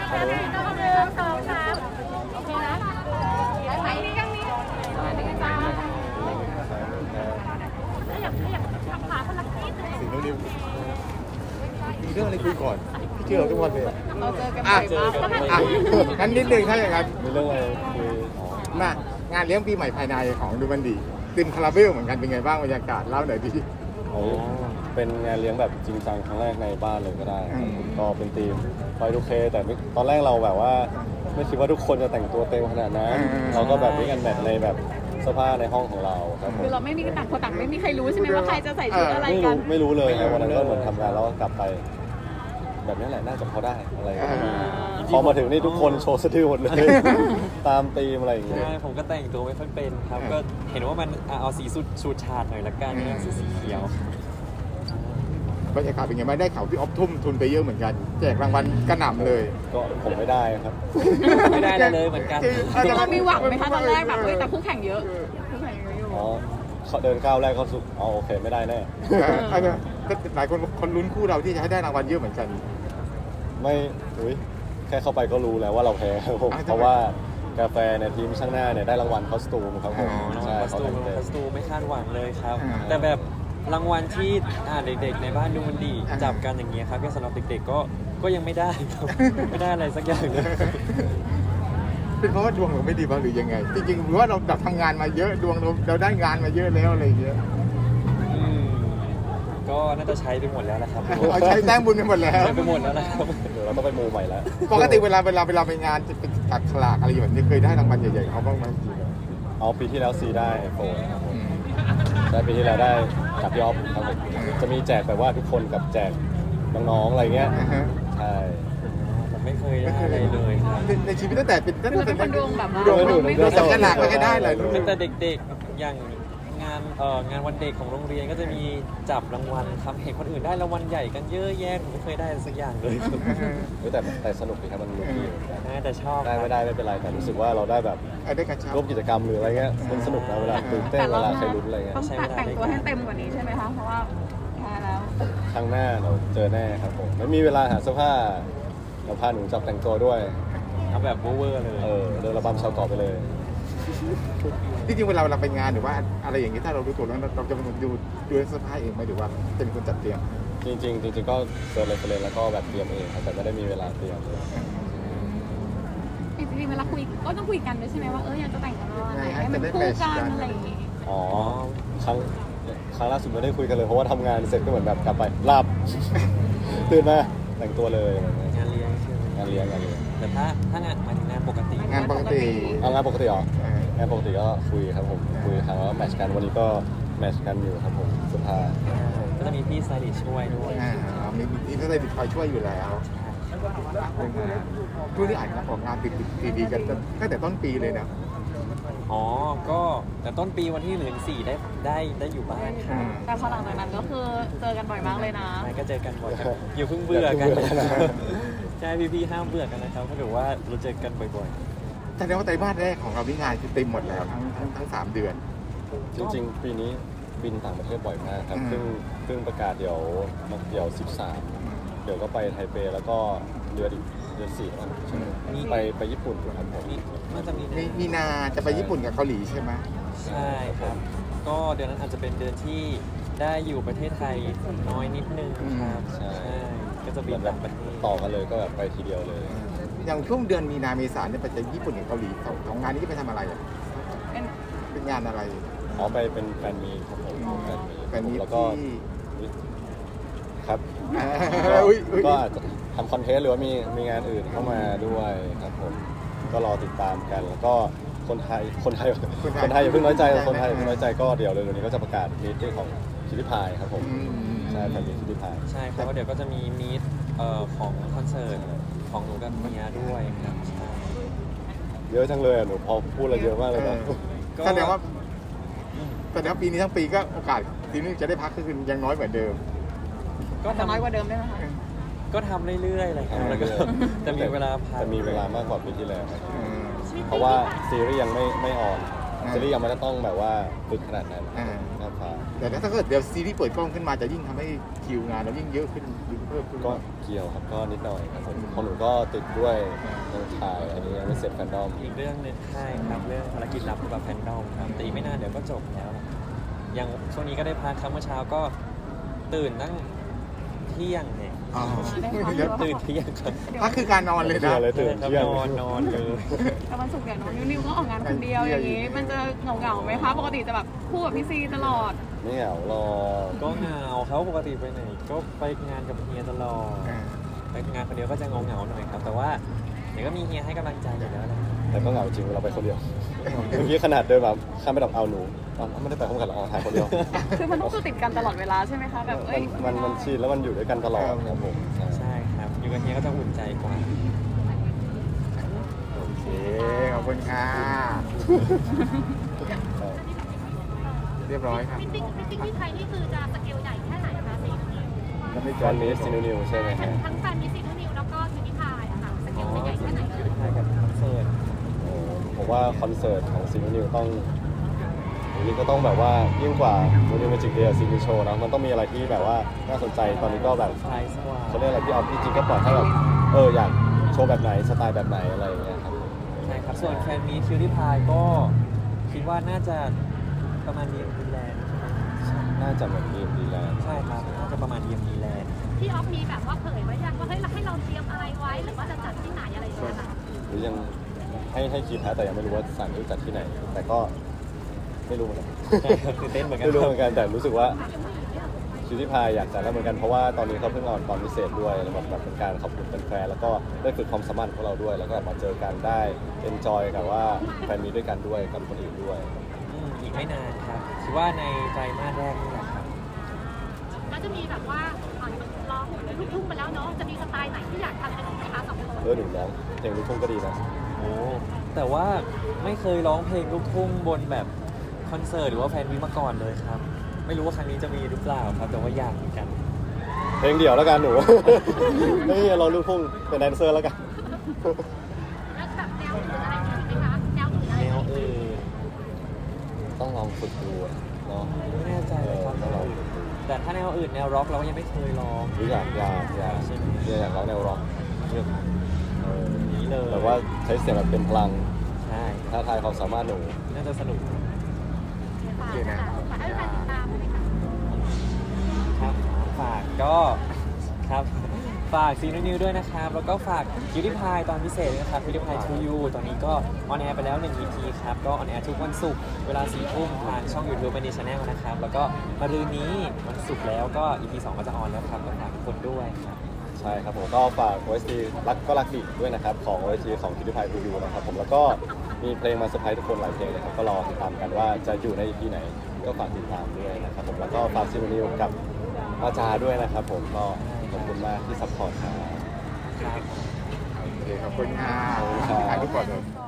แล้วนะต้องเดินสองสามโอเคนะไหนนี่ยังมีนี่กันจ้าอยากทำขาคนละนิดเลยสิ่งนี้มีเรื่องอะไรคุยก่อนพี่เจอเราทุกวันเลยเราเจอกันบ่อยมากงั้นนิดนึงถ้าอย่างนั้นมีเรื่องอะไรคุยมางานเลี้ยงปีใหม่ภายในของดูมันดีติมคาราเบลเหมือนกันเป็นไงบ้างบรรยากาศเล่าหน่อยดิโอ้เป็นงานเลี้ยงแบบจริงจังครั้งแรกในบ้านเลยก็ได้ก็เป็นทีมไฟดูเคแต่ตอนแรกเราแบบว่าไม่คิดว่าทุกคนจะแต่งตัวเต็มขนาดนั้นเราก็แบบมีกันแบบในแบบเสื้อผ้าในห้องของเราครับคือเราไม่มีต่างคนต่างไม่มีใครรู้ใช่ไหมว่าใครจะใส่ชุดอะไรกันไม่รู้เลยครับวันนั้นก็เหมือนทำงานแล้วก็กลับไปแบบนี้แหละน่าจะพอได้อะไรพอมาถึงนี่ทุกคนโชว์สะดือหมดเลยตามธีมอะไรอย่างเงี้ยใช่ผมก็แต่งตัวไม่ค่อยเป็นครับก็เห็นว่ามันเอาสีสูทชาดหน่อยละกันสีเขียวบรรยากาศเป็นไงบ้างได้ข่าวพี่ออฟทุ่มทุนไปเยอะเหมือนกันแจกรางวัลกระหน่ำเลยก็ผมไม่ได้ครับไม่ได้เลยเหมือนกันเรามีหวังไหมคะตอนแรกแบบแต่คู่แข่งเยอะอ๋อเดินก้าวแรกเขาสุดอ๋อโอเคไม่ได้แน่หลายคนลุ้นคู่เราที่จะให้ได้รางวัลเยอะเหมือนกันไม่แค่เข้าไปก็รู้แล้วว่าเราแพ้เพราะว่ากาแฟในทีมช่างหน้าเนี่ยได้รางวัลคอสตูมครับผมใช่คอสตูมไม่คาดหวังเลยครับแต่แบบรางวัลที่เด็กๆในบ้านดูมันดีจับกันอย่างเงี้ยครับก็สำหรับเด็กๆก็ยังไม่ได้ครับไม่ได้อะไรสักอย่างเลยเป็นเพราะว่าดวงเราไม่ดีบ้างหรือยังไงจริงๆหรือว่าเราทำงานมาเยอะดวงเราได้งานมาเยอะแล้วอะไรอย่างเงี้ยก็น่าจะใช้ไปหมดแล้วนะครับใช้แต้มบุญไปหมดแล้วใช้ไปหมดแล้วนะครับเดี๋ยวเราต้องไปมูใหม่แล้วปกติเวลาไปงานจะเป็นตัดฉลากอะไรอย่างนี้เคยได้รางวัลใหญ่ๆเขาบ้างไหมจริงปีที่แล้วซีได้โฟนครับผมได้ปีที่แล้วได้กับพี่ออฟครับผมจะมีแจกแบบว่าทุกคนกับแจกน้องๆอะไรเงี้ยใช่ผมไม่เคยได้อะไรเลยในชีวิตตั้งแต่เป็นคนดวงแบบดวงจับฉลากไม่ได้เลยตั้งแต่เด็กๆอย่างงานวันเด็กของโรงเรียนก็จะมีจับรางวัลครับเห็นคนอื่นได้รางวัลใหญ่กันเยอะแยะผมไม่เคยได้สักอย่างเลยแต่สนุกดีครับมันลุ้นดีแต่ชอบได้ไม่ได้ไม่เป็นไรแต่รู้สึกว่าเราได้แบบร่วมกิจกรรมหรืออะไรเงี้ยมันสนุกนะเวลาตื่นเต้นเวลาใครลุ้นอะไรเงี้ยต้องแต่งตัวให้เต็มกว่านี้ใช่ไหมคะเพราะว่าแพ้แล้วครั้งหน้าเราเจอแน่ครับผมไม่มีเวลาหาเสื้อผ้าเราพาหนูจับแต่งตัวด้วยทำแบบเวอร์เลยเดินระบำชาวเกาะไปเลยจริงๆเวลาเราไปงานหรือว่าอะไรอย่างนี้ถ้าเรารู้ตัวแล้วเราจะเป็นคนดูเสื้อผ้าเองไหมหรือว่าจะเป็นคนจัดเตรียมจริงก็เดินเลยแล้วก็แบบเตรียมเองแต่ไม่ได้มีเวลาเตรียมเลยจริงๆเวลาคุยก็ต้องคุยกันด้วยใช่ไหมว่าอยากจะแต่งกันอะไรให้มันคู่กันอะไรอย่างงี้ครั้งล่าสุดไม่ได้คุยกันเลยเพราะว่าทำงานเสร็จก็เหมือนแบบกลับไปหลับตื่นมาแต่งตัวเลยงานเลี้ยงแต่ถ้างานหมายถึงงานปกติงานปกติเหรองานปกติก็คุยครับผมคุยครั้งแล้วแมทช์กันวันนี้ก็แมทช์กันอยู่ครับผมสุดท้ายก็จะมีพี่สไตลิสต์ช่วยด้วยมีพี่สไตลิสต์คอยช่วยอยู่แล้วช่วงที่อ่านของงานติดดีกันตั้งแต่ต้นปีเลยนะก็แต่ต้นปีวันที่1-4ได้อยู่บ้านครับแต่พอหลังจากนั้นก็คือเจอกันบ่อยมากเลยนะก็เจอกันบ่อยอยู่เพิ่งเบื่อกันใช่พี่ห้ามเบื่อกันนะครับเพราะถือว่าเราเจอกันบ่อยๆแต่ว่าไตรมาสแรกของเราวิงานคือเต็มหมดแล้วทั้ง3 เดือนจริงๆปีนี้บินต่างประเทศบ่อยมากครับซึ่งประกาศเดี๋ยว13เดี๋ยวก็ไปไทเปแล้วก็เดือน4วันใช่ไหมไปญี่ปุ่นครับผมน่าจะมีนาจะไปญี่ปุ่นกับเกาหลีใช่ไหมใช่ครับก็เดือนนั้นอาจจะเป็นเดือนที่ได้อยู่ประเทศไทยน้อยนิดนึงครับใช่ก็จะบินแบบต่อกันเลยก็แบบไปทีเดียวเลยอย่างช่วงเดือนมีนาเมษาเนี่ยไปจะญี่ปุ่นกับเกาหลีของงานนี้จะไปทำอะไรเป็นงานอะไรไปเป็นแฟนมีครับผมแฟนมีแล้วก็ครับก็อาจจะทำคอนเทนต์หรือว่ามีงานอื่นเข้ามาด้วยครับผมก็รอติดตามกันแล้วก็คนไทยอย่าเพิ่งน้อยใจคนไทยอย่าเพิ่งน้อยใจก็เดี๋ยวเร็วๆนี้ก็จะประกาศมีตของชิลิพายครับผมใช่แฟนมีชิลิพายใช่ครับเดี๋ยวก็จะมีมีตของคอนเสิร์ตของหนูกับเมียด้วยครับเยอะจังเลยหนูพอพูดอะไรเยอะมากเลยนะแสดงว่าปีนี้ทั้งปีก็โอกาสทีนี้จะได้พักก็คือยังน้อยเหมือนเดิมก็ทำน้อยกว่าเดิมได้ไหมคะก็ทำเรื่อยๆเลยครับแล้วก็จะมีเวลาพักจะมีเวลามากกว่าปีที่แล้วเพราะว่าซีรีส์ยังไม่ออนซีรีส์ยังไม่ต้องแบบว่าฝึกขนาดนั้นน่าพาแต่ถ้าเกิดเดี๋ยวซีรีส์เปิดกล้องขึ้นมาจะยิ่งทำให้คิวงานเรายิ่งเยอะขึ้นยิ่งเพิ่มขึ้นก็เกี่ยวครับก็นิดหน่อยครับผมของหนูก็ติดด้วยยังถ่ายอันนี้ยังไม่เสร็จแฟนดอมอีกเรื่องหนึงใช่ครับเรื่องภารกิจลับกับแฟนดอมครับแต่อีกไม่นานเดี๋ยวก็จบแล้วอย่างช่วงนี้ก็ได้พักครับเมื่อเช้าก็ตื่นตั้งเที่ยงเนี่ยอ๋อตื่นเที่ยงครับพักคือการนอนเลยนะเลยตื่นครับเที่ยงนอนเลยแต่วันศุกร์เดี๋ยวน้องนิวก็ออกงานคนเดียวอย่างนี้ มันจะเหงาๆไหมคะปกติจะแบบคู่กับพี่ซีตลอดไม่เหงาหรอกก็เหงาเขาปกติไปไหนก็ไปงานกับเฮียตลอดไปงานคนเดียวก็จะเหงาๆหน่อยครับแต่ว่าเดี๋ยวก็มีเฮียให้กำลังใจอยู่แล้วนะแต่ก็เหงาจริงเราไปคนเดียวเมื่อกี้ขนาดเดินแบบข้ามไปดับเอาหนูไม่ได้ไปพร้อมกันหรอกถ่ายคนเดียวคือมันต้องติดกันตลอดเวลาใช่ไหมคะแบบเอ้ยมันชินแล้วมันอยู่ด้วยกันตลอดครับผมใช่ครับอยู่กับเฮียก็จะอุ่นใจกว่าโอเคขอบคุณค่ะเรียบร้อยครับมิติ้งที่ไทยนี่คือจะสเกลใหญ่แค่ไหนคะซีนูนิววันนี้ซีนิวใช่ไหมฮะทั้งแฟนมิซีนูนิวแล้วก็ซีนิพายอะค่ะสเกลจะใหญ่แค่ไหนถ่ายกับคอนเสิร์ตผมว่าคอนเสิร์ตของซีนิวต้องนี่ก็ต้องแบบว่ายิ่งกว่ามูนิวเมจิกเดย์ซีนิวโชว์นะมันต้องมีอะไรที่แบบว่าน่าสนใจตอนนี้ก็แบบไพรส์กว่าเขาเรียกอะไรพี่ออฟพี่จริงก็ปล่อยให้แบบอยากโชว์แบบไหนสไตล์แบบไหนอะไรอย่างเงี้ยครับใช่ครับส่วนแฟนมีคิวที่พายก็คิดว่าน่าจะประมาณดีแลนด์ใช่ไหมน่าจะเหมือนดีมดีแลนด์ใช่ครับน่าจะประมาณดีแลนด์พี่ออฟมีแบบว่าเผยไว้ยังว่าเฮ้ยเราให้เราเตรียมอะไรไว้หรือว่าจะจัดที่ไหนอะไรอย่างเงี้ยค่ะหรือยังให้คิดนะแต่ยังไม่รู้ว่าสถานที่จัดที่ไหน แต่ก็ไม่รู้เหมือนกันใช่ครับตื่นเต้นเหมือนกันไม่รู้เหมือนกันแต่รู้สึกว่าคิวที่พายอยากจัดแล้วเหมือนกันเพราะว่าตอนนี้เขาเพิ่งออนตอนพิเศษด้วยแล้วแบบเป็นการขอบคุณแฟนๆแล้วก็ได้ฝึกความสามารถของเราด้วย แล้วก็มาเจอกันได้เอนจอยกับว่าแฟนมีด้วยกันด้วยกับคนอื่นด้วยอีกไม่นานครับคิดว่าในไตรมาสแรกนี่แหละครับแล้วจะมีแบบว่าร้องลูกทุ่งไปแล้วเนาะจะมีสไตล์ไหนที่อยากทำเป็นของพี่อาร์สองคนหนูร้องเพลงลูกทุ่งก็ดีนะโอ้แต่ว่าไม่เคยร้องเพลงลูกทุ่งบนแบบคอนเสิร์ตหรือว่าแฟนมีมาก่อนเลยครับ ไม่รู้ว่าครั้งนี้จะมีหรือเปล่าครับแต่ว่าอยากเหมือนกันเพลงเดี่ยวแล้วกันหนู ไม่เราลูกทุ่งเป็นแดนเซอร์แล้วกันแล้วแบบแนวอื่นอะไรมีไหมคะแนวอื่นอะไรแนวอื่นต้องลองฝึกดูเนาะไม่แน่ใจเลยครับต้องลองฝึกดูแต่ถ้าแนวอื่นแนวร็อกเราก็ยังไม่เคยร้องหรืออยากร้องแนวร็อกเลือกนี้เลยแบบว่าใช้เสียงแบบเป็นพลังใช่ท้าทายความสามารถหนูน่าจะสนุกฝากให้แฟนติดตามเลยค่ะครับฝากก็ครับฝากซีนิวด้วยนะครับ แล้วก็ฝากคิวที่พายตอนพิเศษด้วยนะครับคิวที่พายทูยูตอนนี้ก็ออนแอร์ไปแล้ว1 EP ครับก็ออนแอร์ทุกวันศุกร์เวลา4 ทุ่มทางช่อง YouTube เป็นดีชาแนลนะครับแล้วก็มะรืนนี้วันศุกร์แล้วก็ EP 2ก็จะออนแล้วครับก็ฝากทุกคนด้วยครับใช่ครับผมก็ฝาก OST รักก็รักดีด้วยนะครับของ OST ของคิดดิพายทูยูนะครับผมแล้วก็มีเพลงมาเซอร์ไพรส์ทุกคนหลายเพลงเลยครับก็รอติดตามกันว่าจะอยู่ใน EP ไหนก็ฝากติดตามด้วยนะครับผมแล้วก็ฝากซีนิวกับอาจารย์ด้วยนะครับผมก็ขอบคุณมากที่ซัพพอร์ตครับครับโอเคขอบคุณค่ะถ่ายรูปก่อนเลย